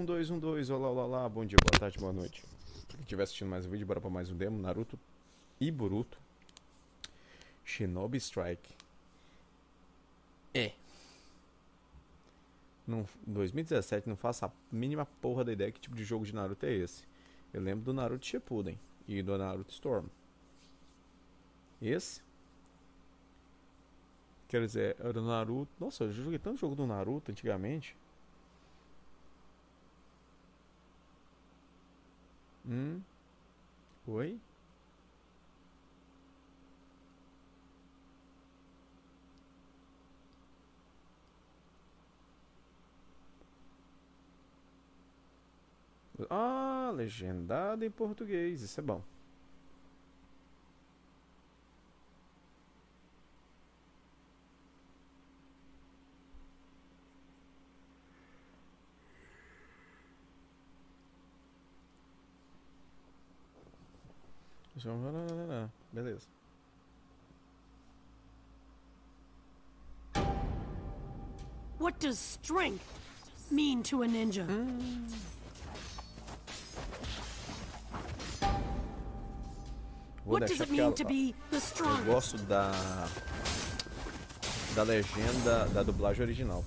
1212, olá, olá, olá, bom dia, boa tarde, boa noite. Quem estiver assistindo mais um vídeo, bora pra mais um demo, Naruto e Boruto Shinobi Strike. Em 2017 não faço a mínima porra da ideia que tipo de jogo de Naruto é esse. Eu lembro do Naruto Shippuden e do Naruto Storm. Esse? Quer dizer, era do Naruto... Nossa, eu joguei tanto jogo do Naruto antigamente. Oi? Ah, legendado em português, isso é bom. Beleza. What does strength mean to a ninja? What does it mean to be the Eu strongest? gosto da legenda da dublagem original.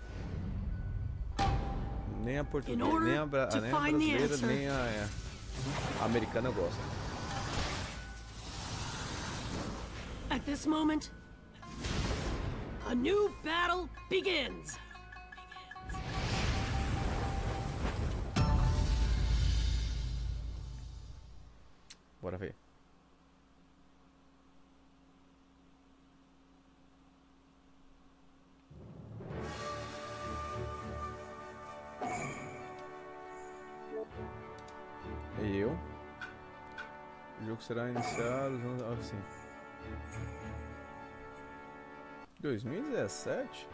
Nem a portuguesa, nem a brasileira, nem a americana eu gosto. At this moment, a new battle begins. Bora ver. O jogo será iniciado assim. 2017?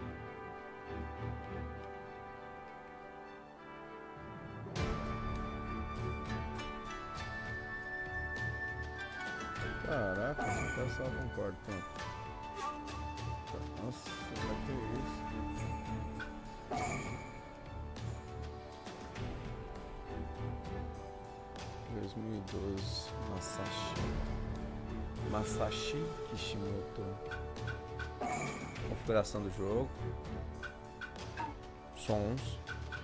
Caraca, eu só concordo. Pronto. Nossa, que é isso? 2012, Masashi Kishimoto. Configuração do jogo, sons,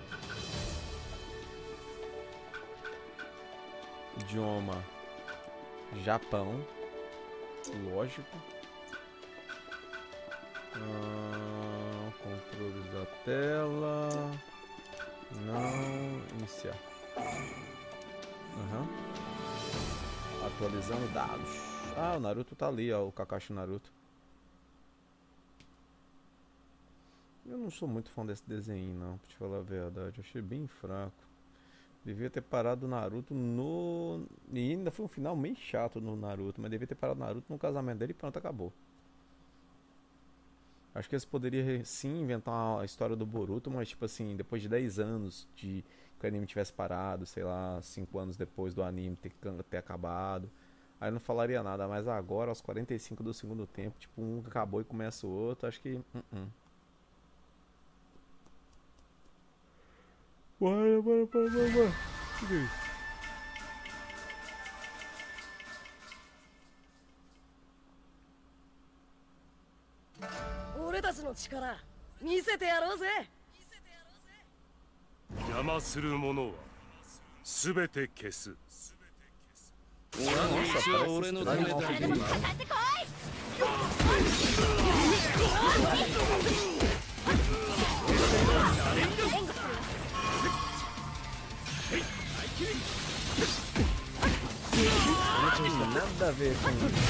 idioma Japão, lógico, controles da tela, não, iniciar. Atualizando dados. Ah, o Naruto tá ali, ó, o Kakashi Naruto. Eu não sou muito fã desse desenho, não, pra te falar a verdade. Eu achei bem fraco. Devia ter parado o Naruto no... E ainda foi um final meio chato no Naruto, mas devia ter parado o Naruto no casamento dele e pronto, acabou. Acho que eles poderiam sim inventar a história do Boruto, mas tipo assim, depois de 10 anos de que o anime tivesse parado, sei lá, 5 anos depois do anime ter acabado, aí não falaria nada, mas agora, aos 45 do segundo tempo, tipo, um acabou e começa o outro, acho que... Bora. O que é isso? Não tem nada a ver com isso.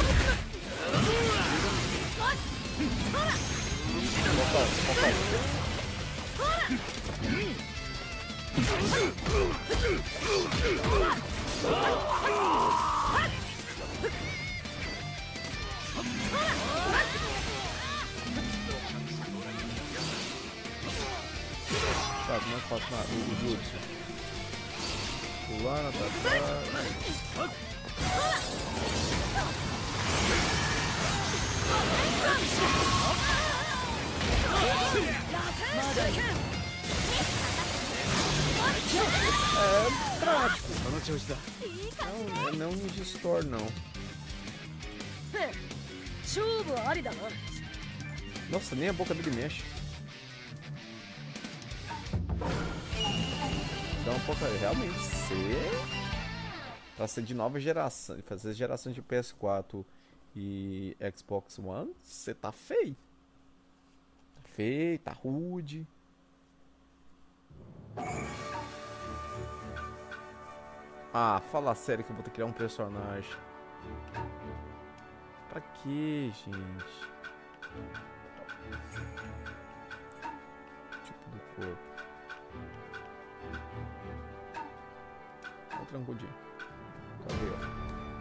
Tá, como é que faço o jutsu? Pular, atacar. prático. その調子だ。 Não é um Ninja Store, não. 勝負はありだな。 Nossa, nem a boca dele mexe. Então, um pouco, realmente, pra ser de nova geração, fazer geração de PS4 e Xbox One, você tá feio. Tá feio, tá rude. Ah, fala sério que eu vou ter que criar um personagem. Pra quê, gente? Tipo do corpo. Ó, trancudinho. Cadê, ó?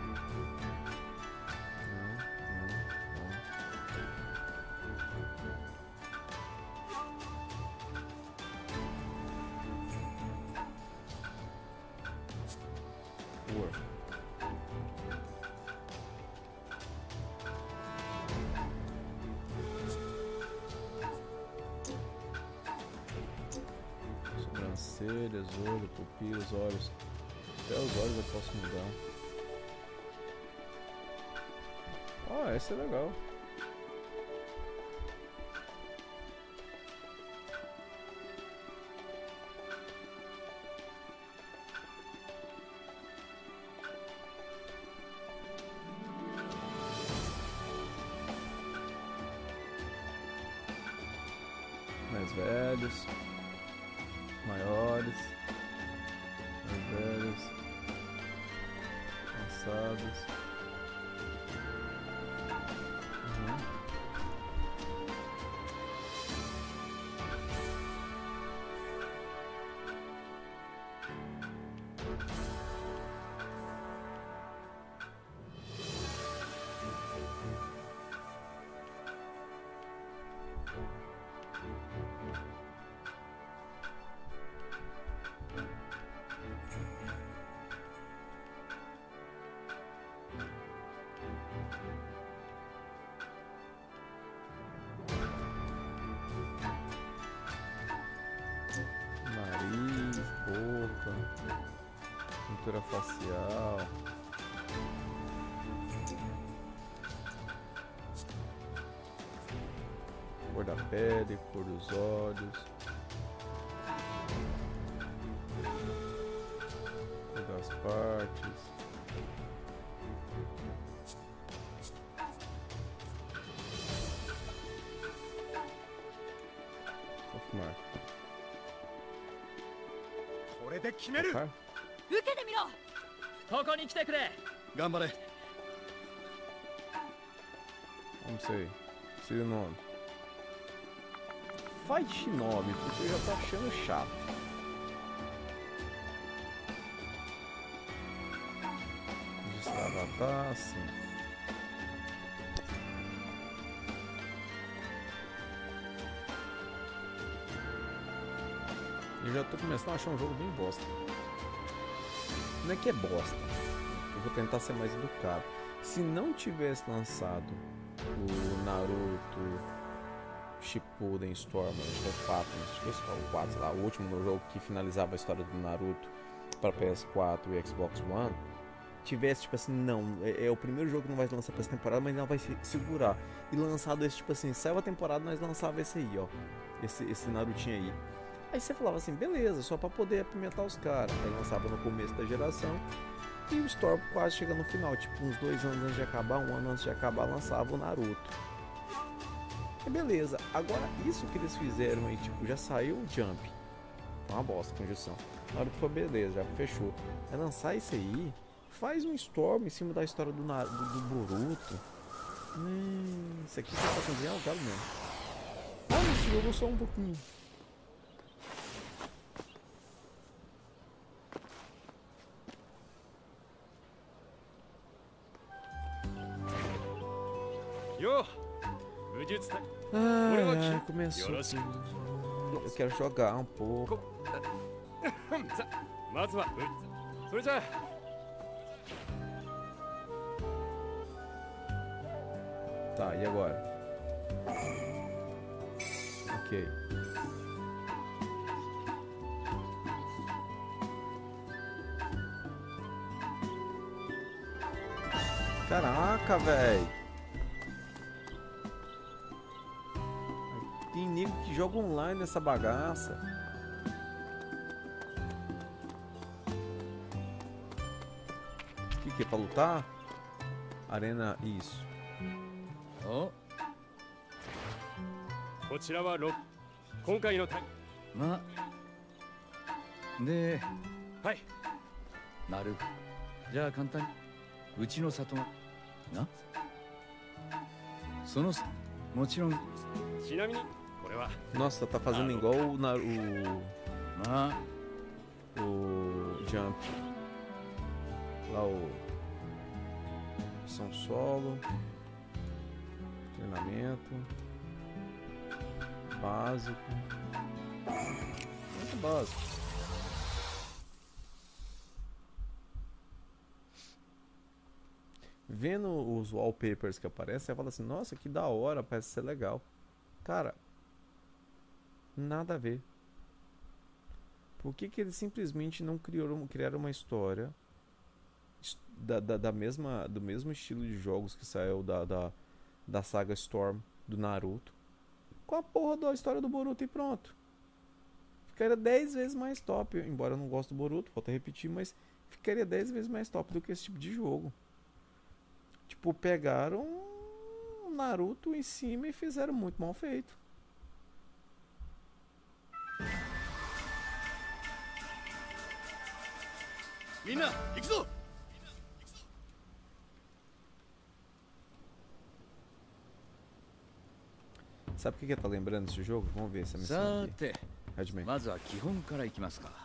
Sobrancelhas, olho, pupilas, olhos. Até os olhos eu posso mudar. Ah, esse é legal. Mais velhos, maiores, mais velhos, cansados. Nariz, boca, pintura facial, cor da pele, cor dos olhos, cor das partes. Confirmar. これで決める。 Focar? 受けてみろ。 ここに来てくれ。 頑張れ。 Não sei. Seria o nome. Faz Shinobi, porque eu já tô achando chato. Registrar avatar, sim. Eu já tô começando a achar um jogo bem bosta. Não é que é bosta. Eu vou tentar ser mais educado. Se não tivesse lançado o Naruto Shippuden Storm, acho que é o 4, acho que é o 4, sei lá, o último jogo que finalizava a história do Naruto para PS4 e Xbox One, tivesse tipo assim, não, é o primeiro jogo que não vai lançar pra essa temporada, mas não vai se segurar. E lançado esse tipo assim, saiu a temporada, nós lançava esse aí, ó. Esse Narutinho aí. Aí você falava assim, beleza, só pra poder apimentar os caras. Aí lançava no começo da geração. E o Storm quase chega no final, tipo uns 2 anos antes de acabar, 1 ano antes de acabar, lançava o Naruto. E beleza, agora isso que eles fizeram aí, tipo, já saiu o Jump. Foi uma bosta, conjunção. Naruto foi beleza, já fechou. É lançar isso aí, faz um Storm em cima da história do Boruto. Isso aqui você tá com dinheiro, cara mesmo. Ah, esse jogo só um pouquinho. Ah, começou tudo. Eu quero jogar um pouco. Tá, e agora? Ok. Caraca, velho. Tem nego que joga online nessa bagaça. O que é pra lutar? Arena, isso. おこちらは今回のまではい。 なるじゃあ簡単にうちの里がなそのもちろんちなみにこれは Nossa, tá fazendo igual まあ o Jump. Lá o São Solo. Treinamento. Básico. Muito básico. Vendo os wallpapers que aparecem, você fala assim, nossa, que da hora, parece ser legal. Cara, nada a ver. Por que eles simplesmente não criaram uma história do mesmo estilo de jogos que saiu da saga Storm do Naruto com a porra da história do Boruto e pronto? Ficaria 10 vezes mais top. Embora eu não goste do Boruto, volto a repetir, mas ficaria 10 vezes mais top do que esse tipo de jogo. Tipo, pegaram o Naruto em cima e fizeram muito mal feito. Mina, ikuzo! Sabe o que tá lembrando desse jogo? Vamos ver essa missão さ aqui. て Hajime. まずは基本からいきますか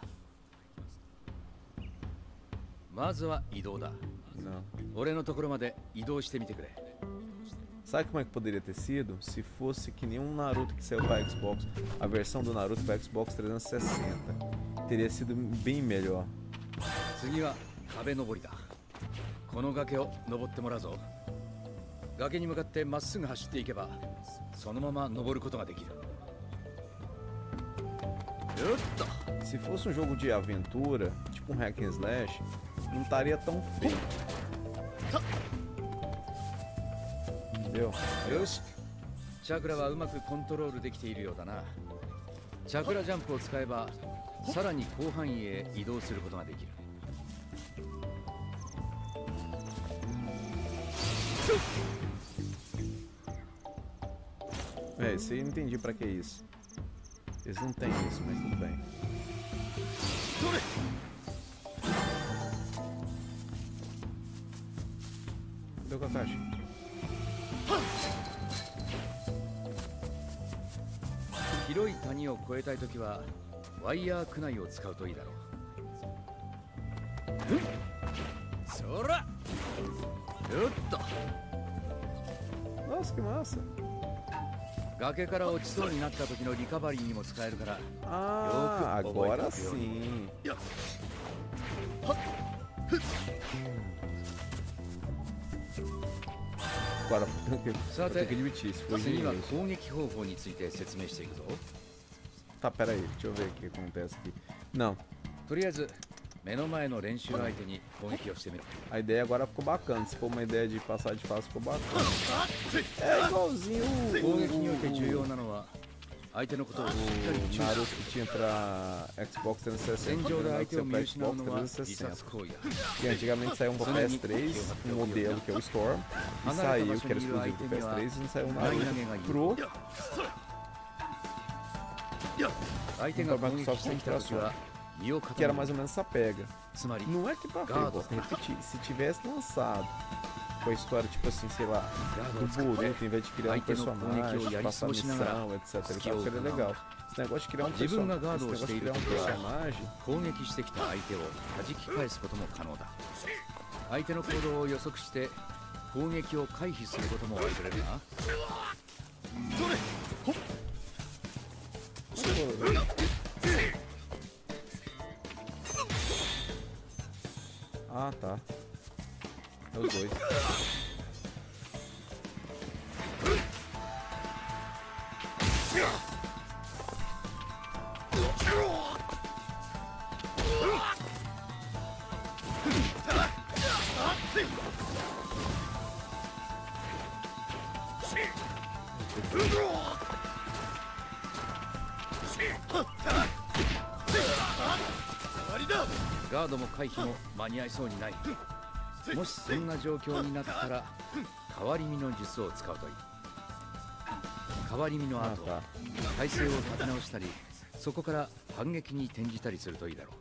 まずは移動だ Não. 俺のところまで移動してみてくれ Sabe como é que poderia ter sido? Se fosse que nem um Naruto que saiu para Xbox, a versão do Naruto para Xbox 360. Teria sido bem melhor. 次は壁登りだこの崖を登ってもらうぞ崖に向かってまっすぐ走っていけばそのまま登ることができるよっと Se fosse um jogo de aventura, tipo um hack and slash, não estaria tão feio. Entendeu? よしチャクラはうまくコントロールできているようだなチャクラジャンプを使えばさらに広範囲へ移動することができる É, isso aí eu não entendi pra que isso. Eles não têm isso, mas tudo bem. Cadê o Kakashi? 広い谷を越えたいときはワイヤークナイを使うといいだろうそらよっと Nossa, que massa! 崖から落ちそうになった時のリカバリーにも使えるから Ah, Yoku, agora Oboe, sim. Agora vou ter que admitir, isso foi 次は genial. 攻撃方法について説明していくぞ Tá, pera aí, deixa eu ver o que acontece aqui. Não, とりあえず目の前の練習相手に攻撃をしてみる a ideia agora ficou bacana. Se for uma ideia de passar de fase, ficou bacana. É igualzinho 攻撃において重要なのは相手のことをしっかり o 注視 Naruto que tinha pra Xbox 360. 戦場で Naruto 相手 que を saiu 見 pra 失う Xbox のは自 360. 殺行為だ Que antigamente saiu um pra PS3, um modelo que é o Storm, e saiu, que era exclusivo do PS3, e não saiu um Naruto Pro. 相手が攻撃してきた時は身を Que era 固め mais ou menos essa pega. つまり Não é que tá feio, vou repetir. Se tivesse lançado com a história, tipo assim, sei lá, do Boruto, em vez de criar um personagem, passar missão, etc. Ele tava seria legal. Esse negócio de criar um personagem. 攻撃してきた相手を弾き返すことも可能だ相手の行動を予測して攻撃を回避することも忘れるな Ah, tá. É os dois. ガードも回避も間に合いそうにない。もしそんな状況になったら変わり身の術を使うといい。変わり身の後体勢を立て直したり、そこから反撃に転じたりするといいだろう。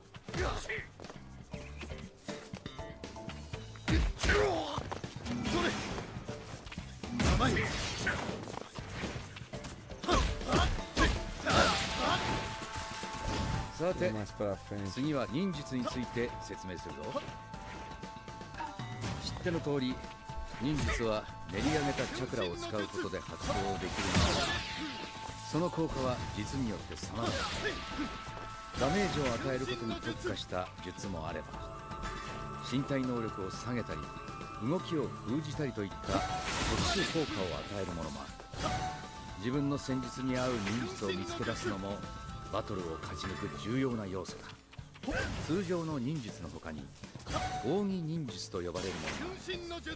さて Mais pra frente. 次は忍術について説明するぞ。知っての通り忍術は練り上げたチャクラを使うことで発動できるのだが、その効果は実によって様々だ。ダメージを与えることに特化した術もあれば、身体能力を下げたり動きを封じたりといった特殊効果を与えるものもある。自分の戦術に合う忍術を見つけ出すのもバトルを勝ち抜く重要な要素だ。通常の忍術の他に奥義忍術と呼ばれるものがある。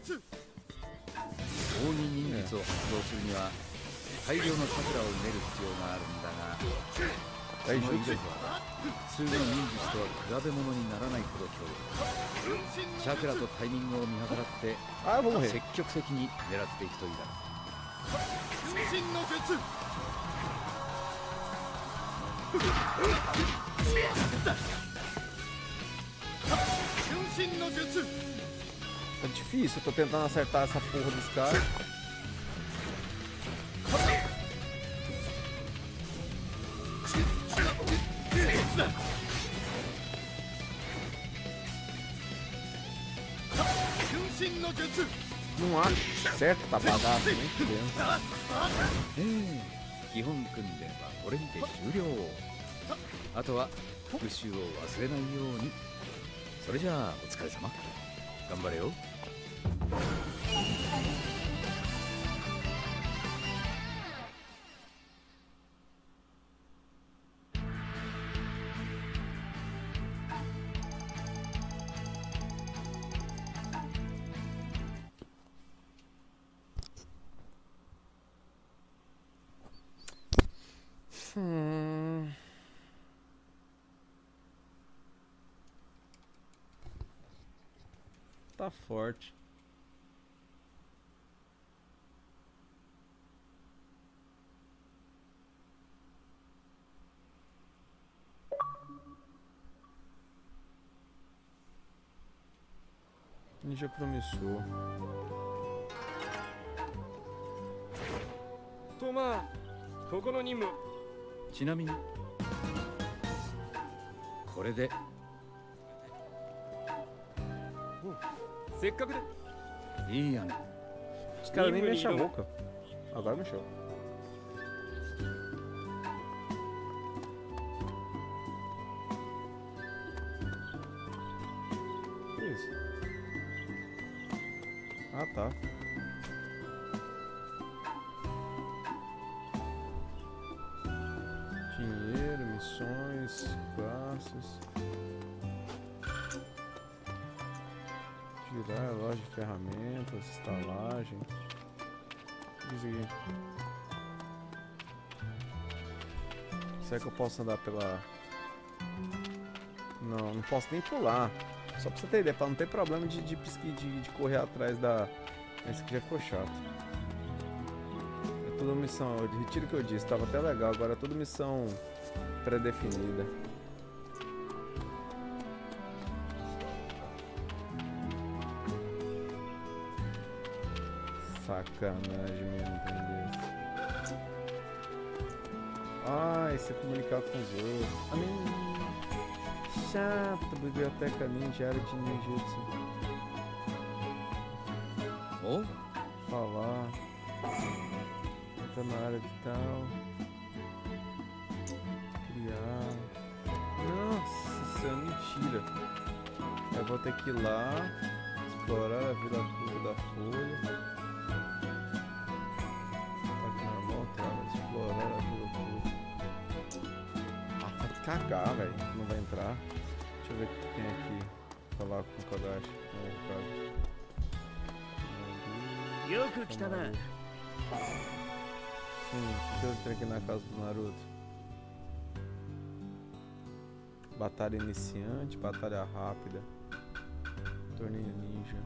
奥義忍術を発動するには大量のチャクラを埋める必要があるんだが、その威力は普通の忍術とは比べ物にならないほど強力。チャクラとタイミングを見計らって積極的に狙っていくといいだろう。 Tá difícil, eu tô tentando acertar essa porra dos caras. Não acho certo, tá bagaço, nem fudendo. 基本訓練はこれにて終了。あとは復習を忘れないように。それじゃあお疲れ様。頑張れよ。 Tá forte. Ninja promissor. とまあここの任務。 ちなみにこれでせっかくでいいやん。 Os caras nem mexem a boca. Agora mexeu. Que isso? Ah, tá. Dinheiro, missões, classes. Tirar a loja de ferramentas, estalagem. Diz aqui. Será que eu posso andar pela... Não, não posso nem pular. Só pra você ter ideia, pra não ter problema de correr atrás da... Esse aqui já ficou chato. É tudo missão, eu retiro o que eu disse, tava até legal, agora é tudo missão pré-definida. Sacanagem mesmo, entendeu? Ai, se comunicar com os outros. Chato, biblioteca ninja, área de ninjutsu. Oh? Falar. Entra na área de tal. Criar. Nossa, isso é mentira. Eu vou ter que ir lá, explorar a Vila Curva da Folha. Ataque normal, trava, explorar a Vila Curva. Ah, vai cagar, velho. Não vai entrar. Deixa eu ver o que tem aqui. Falar com o Kagashi. Sim, eu entrei aqui na casa do Naruto. Batalha iniciante, batalha rápida. Torneio ninja.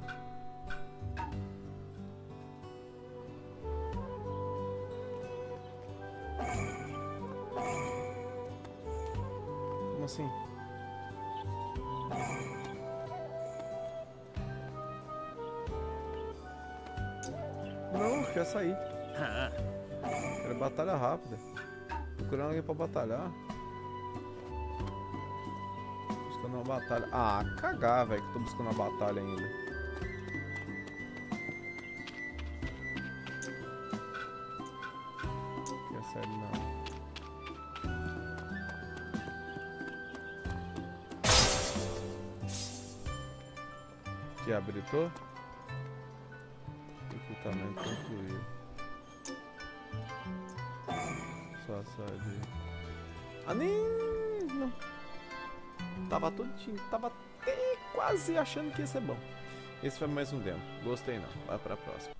Como assim? Não, quer sair. Quero batalha rápida. Procurando alguém pra batalhar. Buscando uma batalha. Ah, cagar, velho, que eu tô buscando uma batalha ainda. Que é sério, não. Que habilitou? Recrutamento concluído. Só de... Ah, nem... Não. Tava todo time. Tava até quase achando que ia ser bom. Esse foi mais um demo. Gostei não. Vai pra próxima.